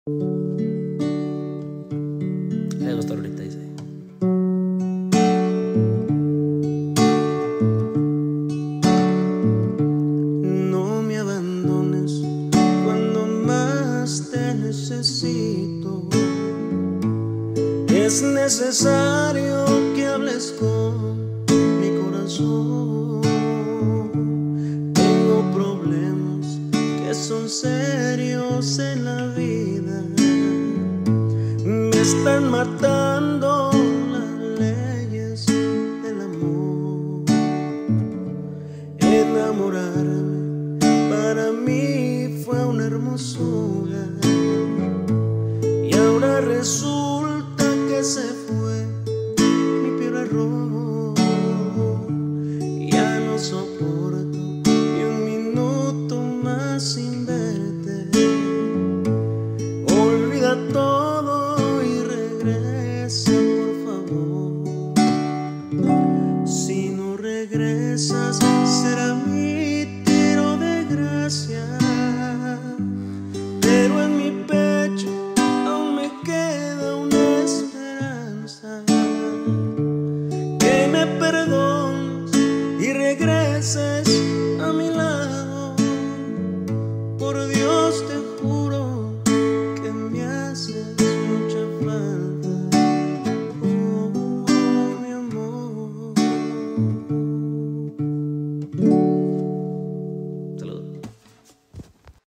Le gusta ahorita, dice. No me abandones cuando más te necesito. Es necesario que hables con mi corazón. Tengo problemas que son serios en la vida. Me están matando las leyes del amor. Enamorarme para mí fue una hermosura y ahora resulta